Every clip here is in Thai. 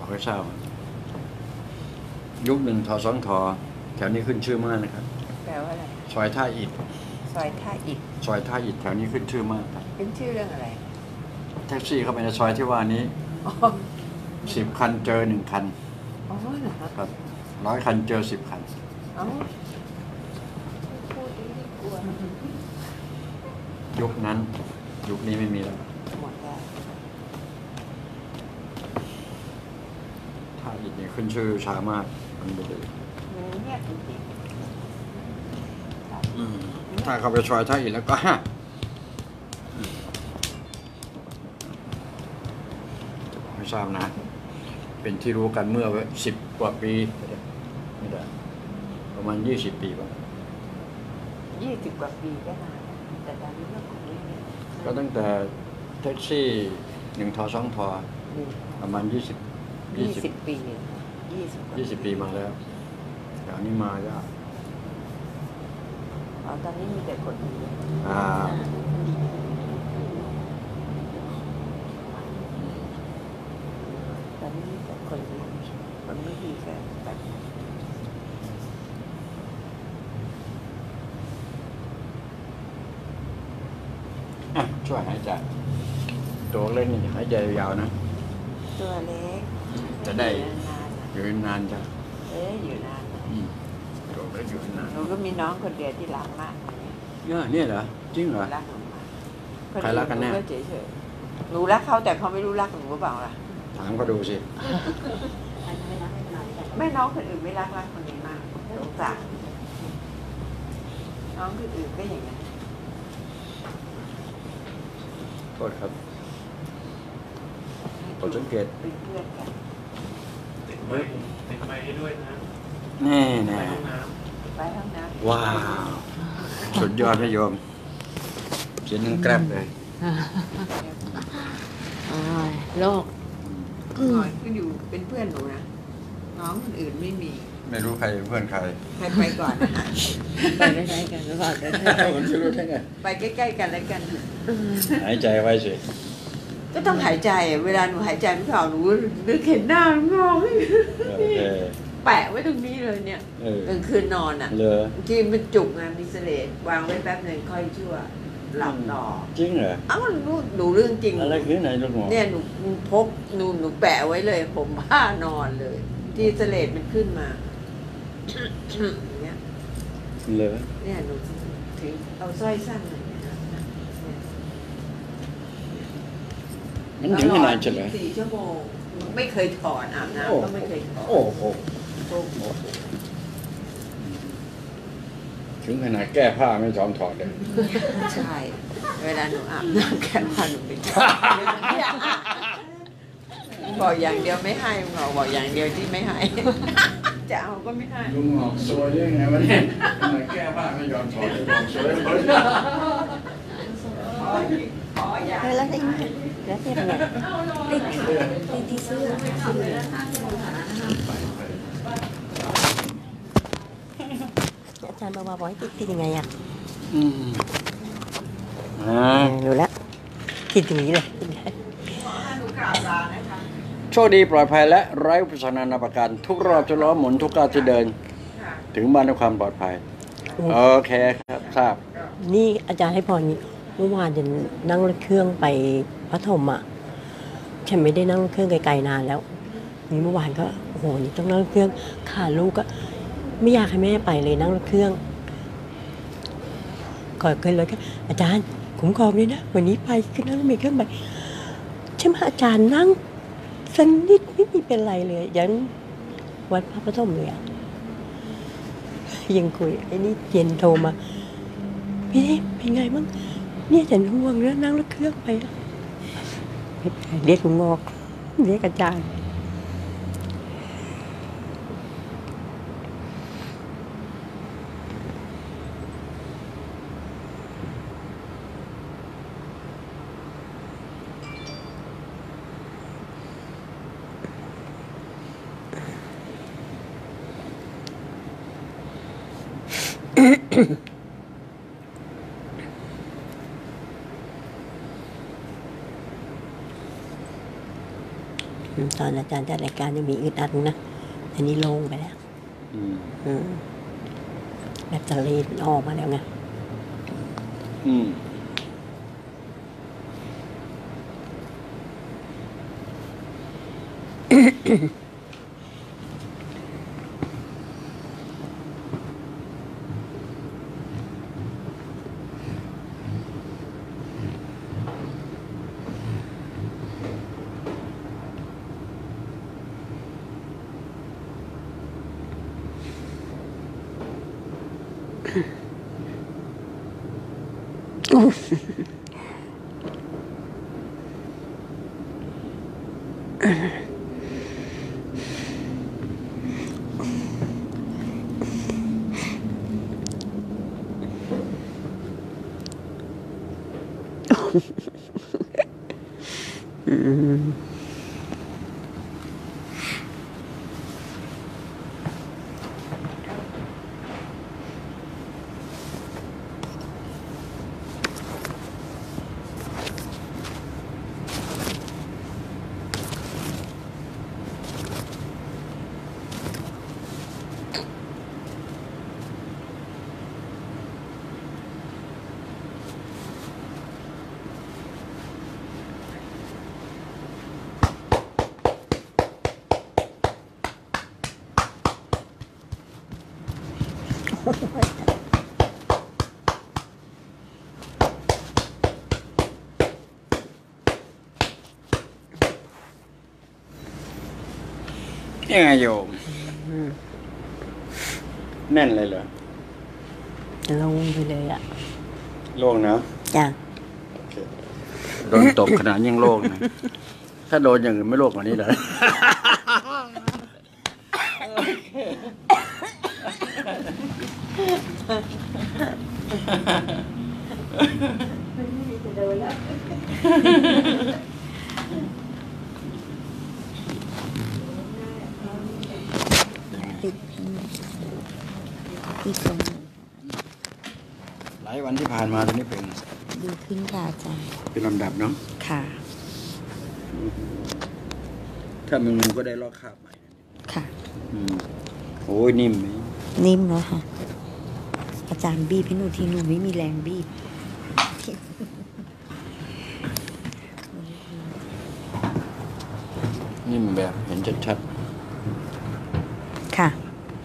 บอกให้ทราบยุคหนึ่งทสทแถวนี้ขึ้นชื่อมากนะครับแปลว่าอะไรซอยท่าอิฐซอยท่าอิฐซอยท่าอิฐแถวนี้ขึ้นชื่อมากครับเป็นชื่อเรื่องอะไรแท็กซี่เข้าไปในซอยที่ว่านี้10 คันเจอ1 คันอ๋อเหรอครับ100 คันเจอ10 คันอ๋อพูดดีกลัวยุคนั้นยุคนี้ไม่มีแล้วหมดแล้วท่าอิฐนี่ขึ้นชื่อช้ามากมันดูดีเงียบจริงถ้าเข้าไปซอยท่าอิฐแล้วก็ไม่ทราบนะเป็นที่รู้กันเมื่อ10 กว่าปีไม่ได้ประมาณ20 ปีป่ะ 20 กว่าปีก็นานแต่ตอนนี้ก็คงไม่ก็ตั้งแต่แท็กซี่1 ท 2 ทประมาณ20 ปี 20 ปีมาแล้วแถวนี้มาแล้วตอนนี้มีแต่คนดีตอนนี้มีแต่คนดีคนไม่ดีก็แบบช่วยหายใจตัวเล็กนี่หายใจยาวนะตัวเล็กจะได้อยู่นานจ้ะอยู่นานตัวเล็กอยู่นานหนูก็มีน้องคนเดียวที่รักมากเนี่ยเหรอจริงเหรอรักหนูมากใครรักกันแน่เฉยๆหนูรักเขาแต่เขาไม่รู้รักหนูหรือเปล่าล่ะถามเขาดูสิไม่น้องคนอื่นไม่รักคนนี้มากสงสารน้องคนอื่นก็อย่างนั้นโทษครับผมสังเกตเป็นเพื่อนกันติดไมค์ให้ด้วยนะแน่ไปห้องน้ำว้าวสุดยอดนะโยมเขียนแกร็บเลยโลกก็อยู่เป็นเพื่อนหนูนะน้องคนอื่นไม่มีไม่รู้ใครเป็นเพื่อนใครไปก่อนไปใกล้ๆกันหรือเปล่าผมจะรู้ได้ไงไปใกล้ๆกันแล้วกันหายใจไว้สิก็ต้องหายใจเวลาหนูหายใจไม่ออกหนูนึกเห็นหน้าหนูงงแปะไว้ตรงนี้เลยเนี่ยกลางคืนนอนอ่ะที่มันจุกไงมีเสลดวางไว้แป๊บนึงค่อยชั่วหลับต่อจริงเหรอหนูเรื่องจริงอะไรคือไหนลูกหมอเนี่ยหนูพกหนูแปะไว้เลยผมผ้านอนเลยที่เสลดมันขึ้นมาอย่างเงี้ยเลยเนี่ยหนูถือเอาสร้อยสั้นเลยมันถึงขนาดไหน 4 ชั่วโมงไม่เคยถอดอาบน้ำก็ไม่เคยถอดโอ้โหถึงขนาดแก้ผ้าไม่ยอมถอดเลยใช่เวลาหนูอาบน้ำแก้ผ้าหนูไม่ถอดบอกอย่างเดียวไม่ให้บอกอย่างเดียวที่ไม่ให้จะเอาก็ไม่ให้ลุงหอกซวยยังไงวะเนี่ยขนาดแก้ผ้าไม่ยอมถอดเลยซวยแล้วที่แล้วที่อะไรที่ซื้ออาจารย์บอกให้ติดยังไงอ่ะรู้แล้วติดตรงนี้เลยโชคดีปลอดภัยและไร้อุปสรรคนานาประการทุกรอบจะล้อหมุนทุกก้าวที่เดินถึงบ้านด้วยความปลอดภัยโอเคครับทราบนี่อาจารย์ให้พรนี้เมื่อวานจะนั่งรถเครื่องไปพระธมอ่ะฉันไม่ได้นั่งรถเครื่องไกลๆนานแล้วนี่เมื่อวานก็โอ้โหนี่ต้องนั่งรถเครื่องขาลูกก็ไม่อยากให้แม่ไปเลยนั่งรถเครื่องก่อนเคยเลยก็อาจารย์คุ้มครองด้วยนะวันนี้ไปขึ้นนั่งรถเมล์เครื่องไปใช่ไหมอาจารย์นั่งสนิทไม่มีเป็นไรเลยยันวัดพระปฐมเลยยังคุยไอ้นี่เย็นโทรมาพี่เป็นไงบ้างเนี่ยฉันห่วงเรื่องนั่งรถเครื่องไปเรียกลุงงอกเรียกอาจารย์ตอนอาจารย์จัดรายการจะมีอึดอัดนะอันนี้โล่งไปแล้วแบตเตอรี่ออกมาแล้วไงยังไงโยมแน่นเลยเหรอโล่งไปเลยอ่ะโล่งนะจ้ะโดนตบขนาดยังโล่งนะถ้าโดนอย่างอื่นไม่โล่งกว่านี้เลยหลายวันที่ผ่านมาตอนนี้เป็นดีขึ้นค่ะอาจารย์เป็นลำดับเนาะค่ะถ้ามันก็ได้ลอกคราบใหม่ค่ะโอ้ยนิ่มไหมนิ่มแล้วค่ะอาจารย์บีบให้หนูทีหนูไม่มีแรงบีบนิ่มแบบเห็นชัดๆค่ะ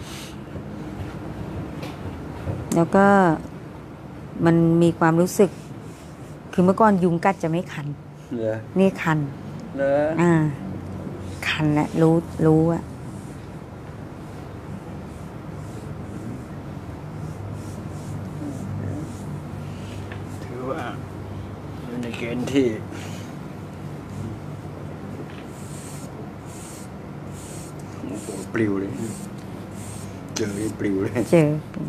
แล้วก็มันมีความรู้สึกคือเมื่อก่อนยุงกัดจะไม่คันนี่คันคันแหละรู้อะถือว่าอยู่ในเกณฑ์ที่โอ้โหปลิวเลยเจอปลิวเลยเจอ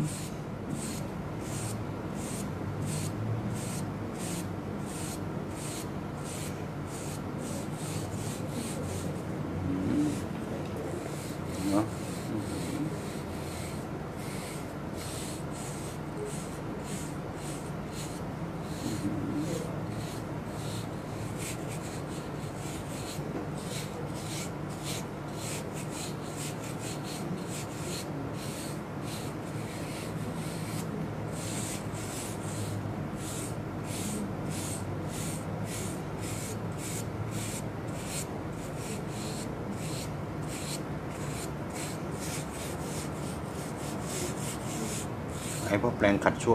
ไอ้พวกแปลงขัดช่วง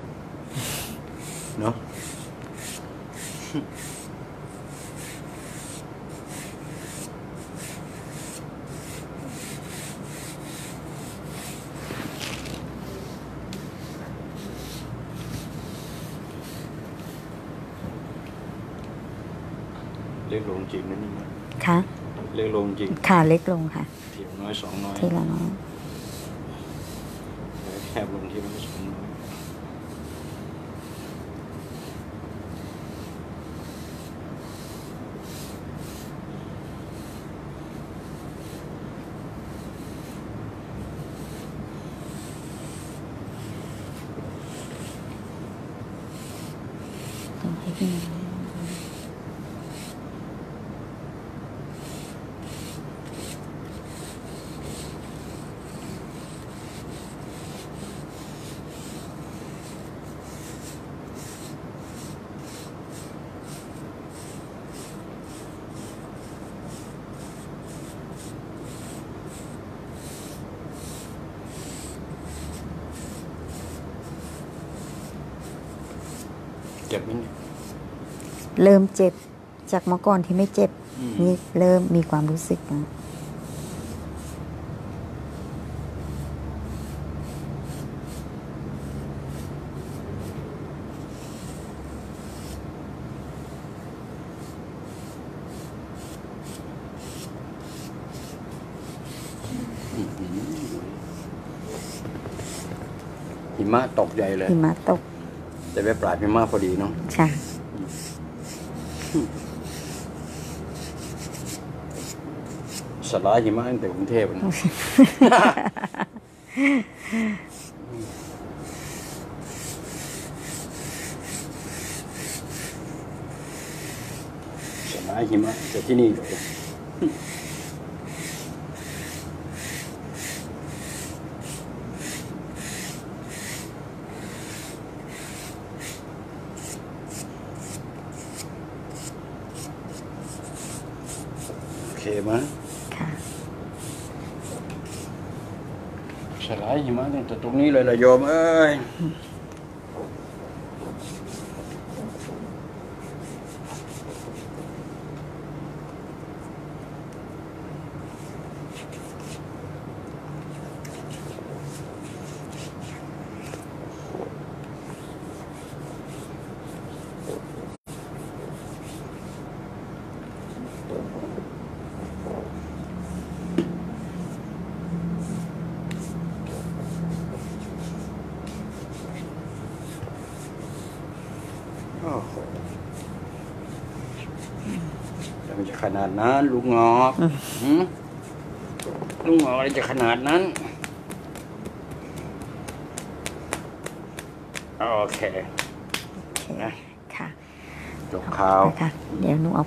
เนาะเล็กลงจริงนั่นนี่นะค่ะเล็กลงจริงค่ะเล็กลงค่ะทีละน้อยสองน้อยทีละน้อยแคบลงทีละน้อยสองน้อยต้องให้พี่จ็บไหมเนี่ยเริ่มเจ็บจากเมื่อก่อนที่ไม่เจ็บอืมนี่เริ่มมีความรู้สึกนะหิมะตกใหญ่เลยหิมะตกแต่ไปปลายหิมะพอดีเนาะค่ะสลายหิมะตั้งแต่กรุงเทพนะ สลายหิมะจากที่นี่เลยโอเคไหมค่ะสลายหิมะตั้งแต่ตรงนี้เลยละโยมเอ้ยโอ้โหแล้วมันจะขนาดนั้นลุงงอกหืมลุงงอกอะไรจะขนาดนั้น โอเค นะค่ะจบข่าวค่ะ เดี๋ยวหนูเอา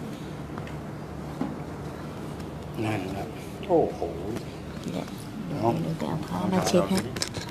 นั่นนะโอ้โหเดี๋ยวหนูไปเอาผ้ามาเช็ดให้